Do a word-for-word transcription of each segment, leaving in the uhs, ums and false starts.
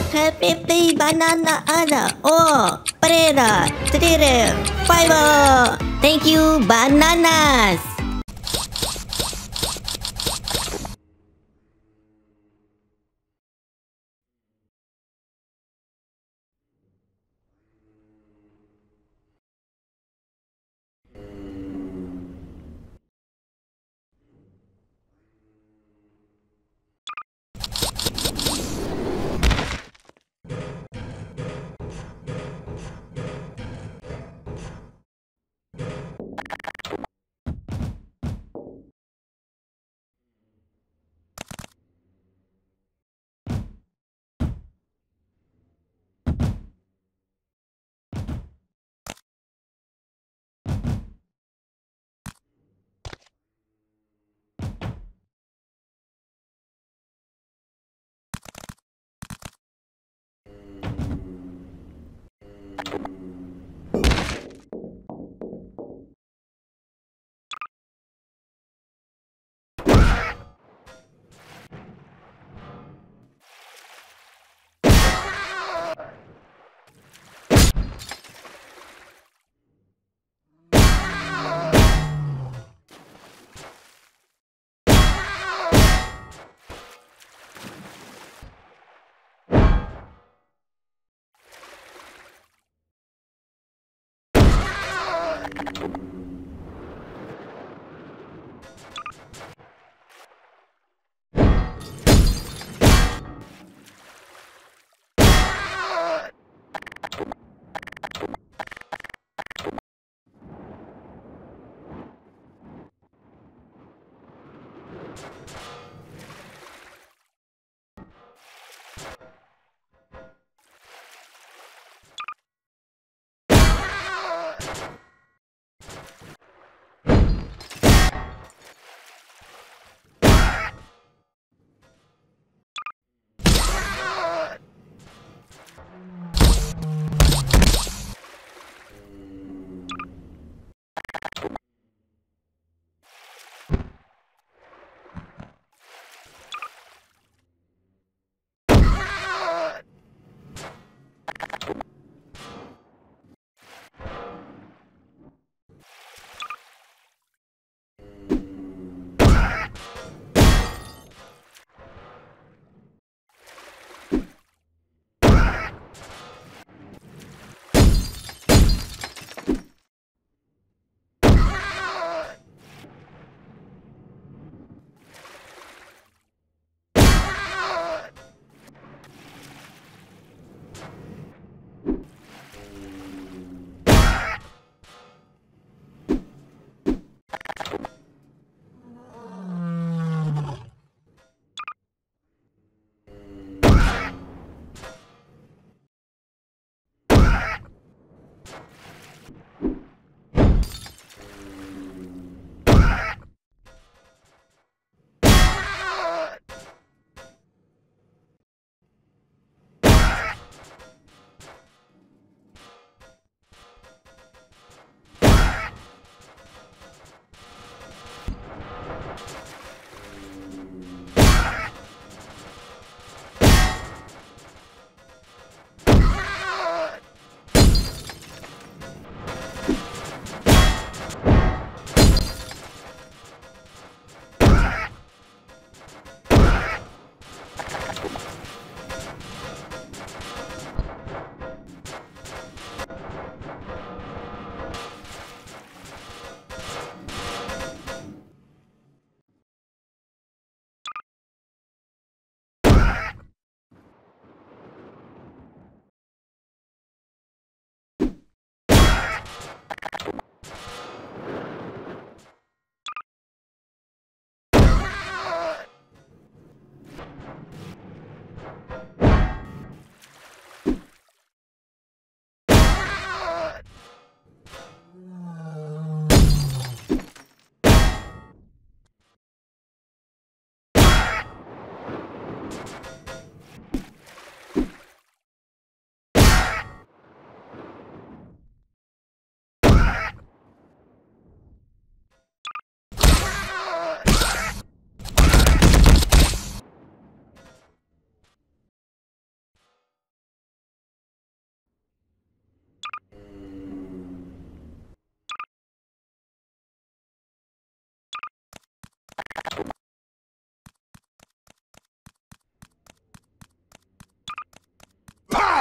Happy banana ada. Oh, Panda, three, five. Thank you, bananas.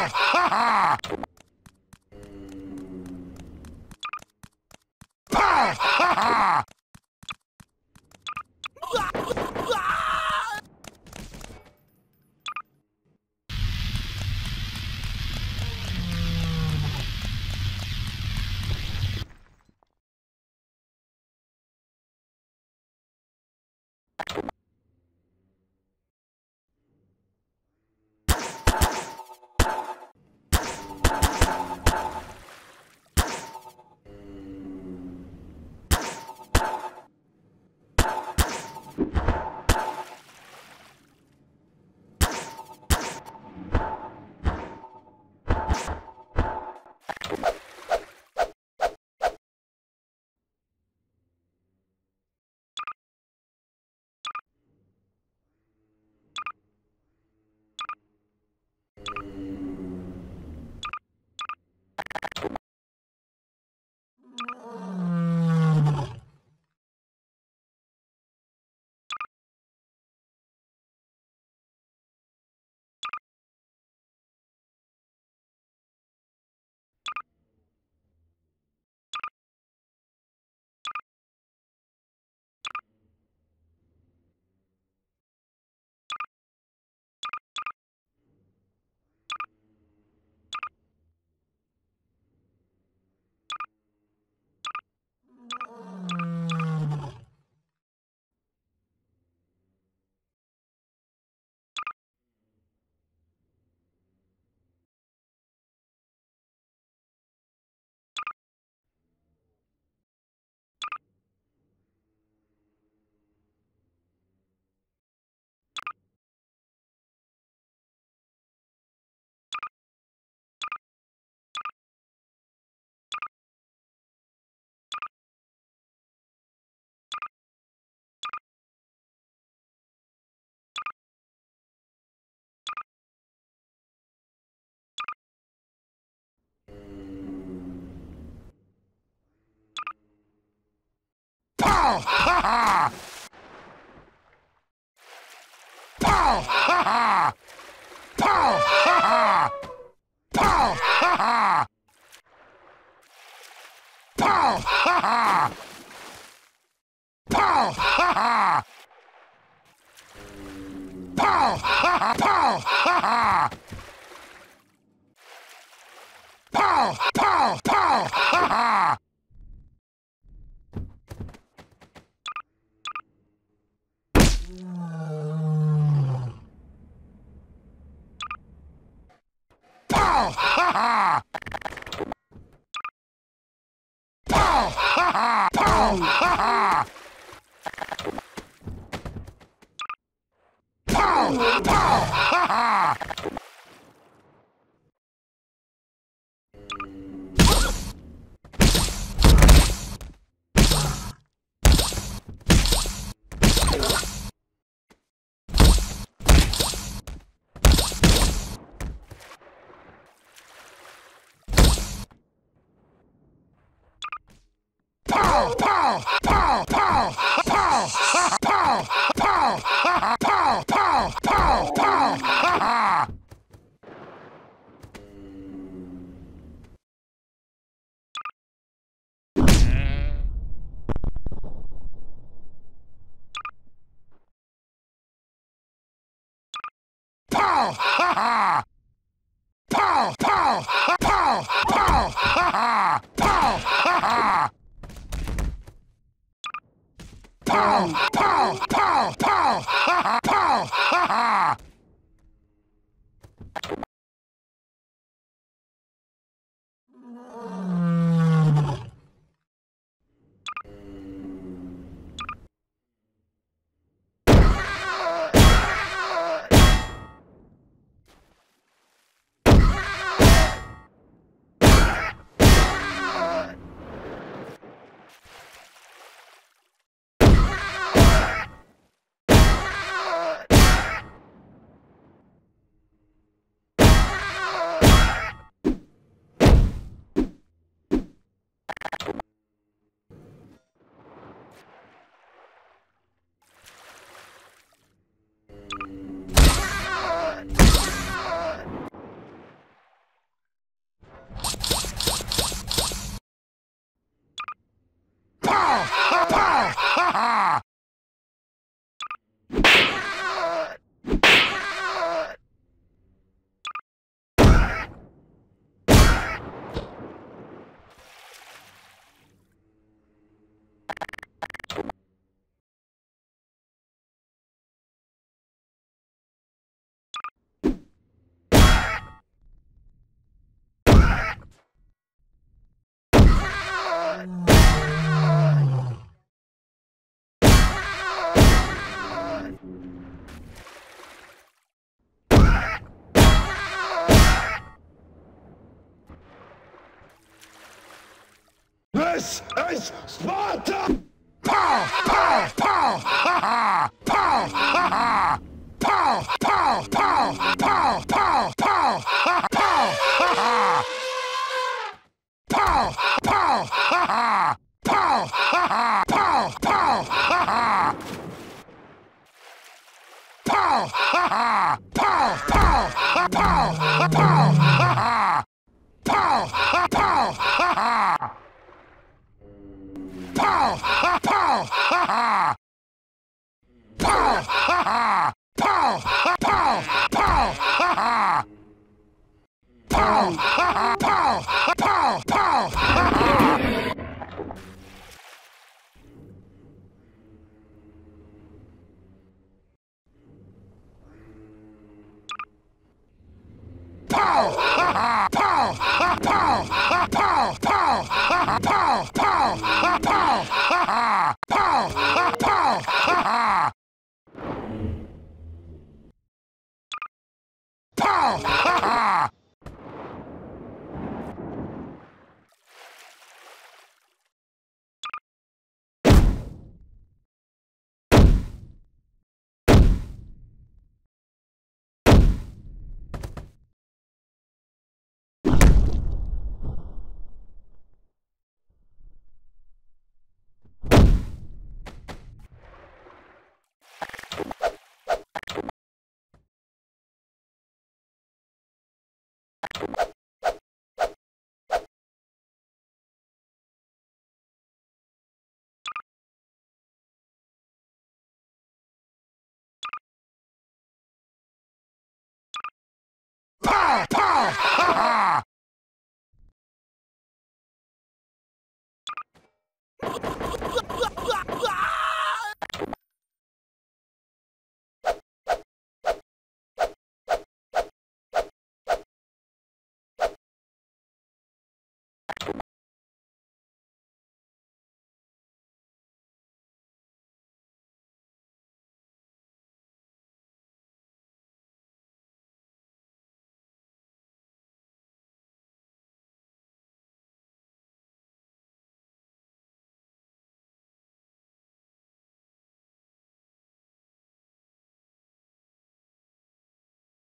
Pow! Ha ha! Pow! Ha ha! Pow! Ha ha! Pow! Ha ha! Pow! Ha ha! Pow! Ha ha! Pow! Ha ha! Pow! Ha ha! Pow! Pow! Pow! Ha ha! Pow! Ha ha! Pow! Ha ha! Pow! Ha ha! Pow! Pow! Ha ha! Pow! Pow! Pow! Pow! Pow! Ha! Pow! Pow! Ha! Pow! Pow! Pow! Pow! Ha ha! Pow! Ha ha! Pow! Pow! Pow! Pow! Ha ha! Pow! Ha ha! Pow! Pow! Pow! Pow! Ha ha! Pow! Ha ha! This is Sparta! Pow! Pow! Pow! Ha ha! Pow! Ha ha! Pow! Pow! Pow! Pow! Pow! Pow! Ha pow! Ha ha! Pow! Pow! Ha ha! Pow! Ha ha! Pow! Pow! Ha ha! Pow! Ha ha! Pow! Pow! Ha pow! Ha pow! Ha ha! Pow! Ha pow! Ha ha! Pow! Ha pow! Ha ha! Pow! Ha ha! Pow! Ha pow! Pow! Ha ha! Pow! Ha ha! Pow! Ha pow! Pow! Ha ha! Pow! Ha ha! Pow! Ha pow! Ha pow! Pow! Ha ha! Pow! Pow! Ha pow! Ha ha! Pow! Ha pow! Ha ha! Pow! Ha ha!